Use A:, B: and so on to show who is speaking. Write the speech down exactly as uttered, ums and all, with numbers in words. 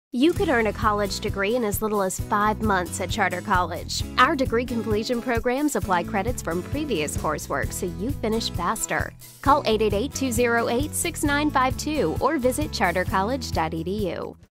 A: You could earn a college degree in as little as five months at Charter College. Our degree completion programs apply credits from previous coursework so you finish faster. Call eight eight eight, two zero eight, six nine five two or visit charter college dot e d u.